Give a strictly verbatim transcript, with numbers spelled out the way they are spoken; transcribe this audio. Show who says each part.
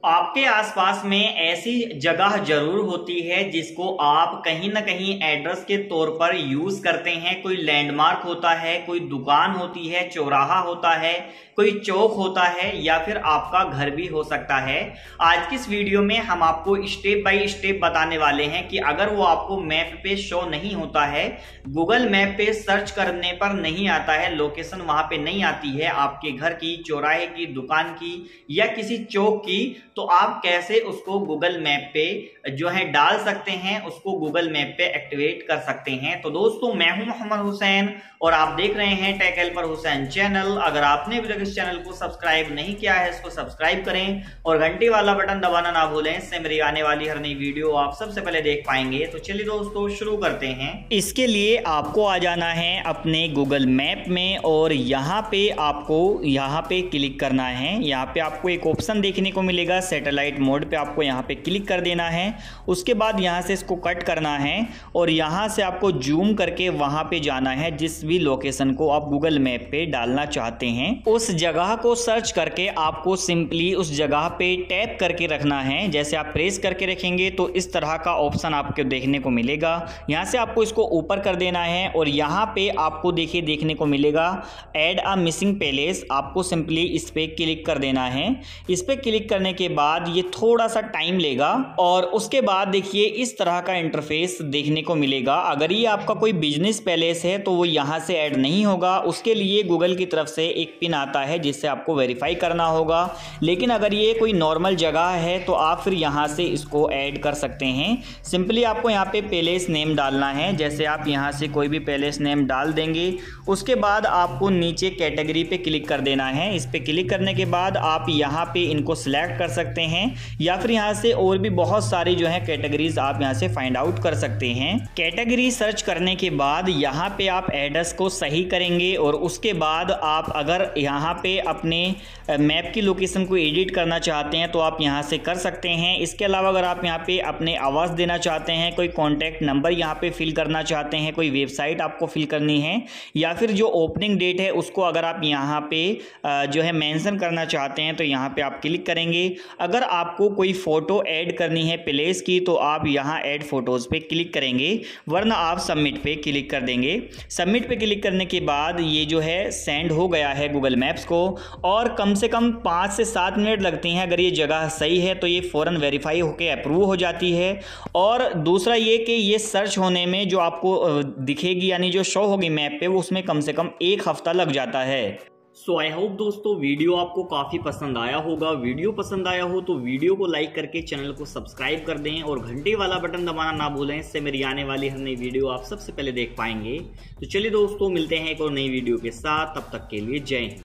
Speaker 1: आपके आसपास में ऐसी जगह जरूर होती है जिसको आप कहीं ना कहीं एड्रेस के तौर पर यूज करते हैं। कोई लैंडमार्क होता है, कोई दुकान होती है, चौराहा होता है, कोई चौक होता है या फिर आपका घर भी हो सकता है। आज की इस वीडियो में हम आपको स्टेप बाय स्टेप बताने वाले हैं कि अगर वो आपको मैप पे शो नहीं होता है, गूगल मैप पे सर्च करने पर नहीं आता है, लोकेशन वहां पे नहीं आती है आपके घर की, चौराहे की, दुकान की या किसी चौक की, तो आप कैसे उसको गूगल मैप पे जो है डाल सकते हैं, उसको गूगल मैप पे एक्टिवेट कर सकते हैं। तो दोस्तों, मैं हूं मोहम्मद हुसैन और आप देख रहे हैं टेक हेल्पर हुसैन चैनल। अगर आपने अभी तक इस चैनल को सब्सक्राइब नहीं किया है, इसको सब्सक्राइब करें और घंटी वाला बटन दबाना ना भूलें। इससे मेरी आने वाली हर नई वीडियो आप सबसे पहले देख पाएंगे। तो चलिए दोस्तों, शुरू करते हैं। इसके लिए आपको आ जाना है अपने गूगल मैप में और यहाँ पे आपको यहाँ पे क्लिक करना है। यहाँ पे आपको एक ऑप्शन देखने को मिलेगा सैटेलाइट मोड पे, आपको यहाँ पे क्लिक कर देना है। उसके बाद यहाँ से इसको कट करना है और यहाँ से आपको जूम करके वहाँ पे जाना है जिस भी लोकेशन को आप गूगल मैप पे डालना चाहते हैं। उस जगह को सर्च करके आपको सिंपली उस जगह पे टैप करके रखना है। जैसे आप प्रेस करके रखेंगे तो इस तरह का ऑप्शन आपको देखने को मिलेगा। यहाँ से आपको इसको ऊपर कर देना है और यहाँ पे आपको देखिए देखने को मिलेगा ऐड अ मिसिंग पैलेस। आपको सिंपली इस पे क्लिक कर देना है। इस पे क्लिक करने के बाद ये थोड़ा सा टाइम लेगा और उसके बाद देखिए इस तरह का इंटरफेस देखने को मिलेगा। अगर ये आपका कोई बिजनेस पैलेस है तो वो यहाँ से ऐड नहीं होगा, उसके लिए गूगल की तरफ से एक पिन आता है जिससे आपको वेरीफाई करना होगा। लेकिन अगर ये कोई नॉर्मल जगह है तो आप फिर यहाँ से इसको ऐड कर सकते हैं। सिंपली आपको यहाँ पे पैलेस नेम डालना है। जैसे आप यहाँ से कोई भी पैलेस नेम डाल देंगे, उसके बाद आपको नीचे कैटेगरी पे क्लिक कर देना है। इस पे क्लिक करने के बाद आप यहाँ पे इनको सिलेक्ट कर सकते हैं या फिर यहाँ से और भी बहुत सारी जो है कैटेगरीज आप यहाँ से फाइंड आउट कर सकते हैं। कैटेगरी सर्च करने के बाद यहाँ पे आप एड्रेस को सही करेंगे और उसके बाद आप अगर यहाँ पे अपने मैप की लोकेशन को एडिट करना चाहते हैं तो आप यहाँ से कर सकते हैं। इसके अलावा अगर आप यहाँ पे अपने आवाज़ देना चाहते हैं, कोई कॉन्टैक्ट नंबर यहाँ पे फिल करना चाहते हैं, कोई वेबसाइट आपको फिल करनी है या फिर जो ओपनिंग डेट है उसको अगर आप यहाँ पे जो है मेंशन करना चाहते हैं तो यहाँ पे आप क्लिक करेंगे। अगर आपको कोई फोटो ऐड करनी है प्लेस की तो आप यहाँ ऐड फोटोज पे क्लिक करेंगे, वरना आप सबमिट पे क्लिक कर देंगे। सबमिट पे क्लिक करने के बाद ये जो है सेंड हो गया है गूगल मैप्स को और कम से कम पाँच से सात मिनट लगती हैं। अगर ये जगह सही है तो ये फ़ौरन वेरीफाई होकर अप्रूव हो जाती है। और दूसरा ये कि ये सर्च होने में जो आपको दिखेगी यानी जो शो होगी मैप पे, वो उसमें कम से कम एक हफ्ता लग जाता है। सो आई होप दोस्तों वीडियो आपको काफ़ी पसंद आया होगा। वीडियो पसंद आया हो तो वीडियो को लाइक करके चैनल को सब्सक्राइब कर दें और घंटी वाला बटन दबाना ना भूलें। इससे मेरी आने वाली हर नई वीडियो आप सबसे पहले देख पाएंगे। तो चलिए दोस्तों, मिलते हैं एक और नई वीडियो के साथ। तब तक के लिए जय हिंद।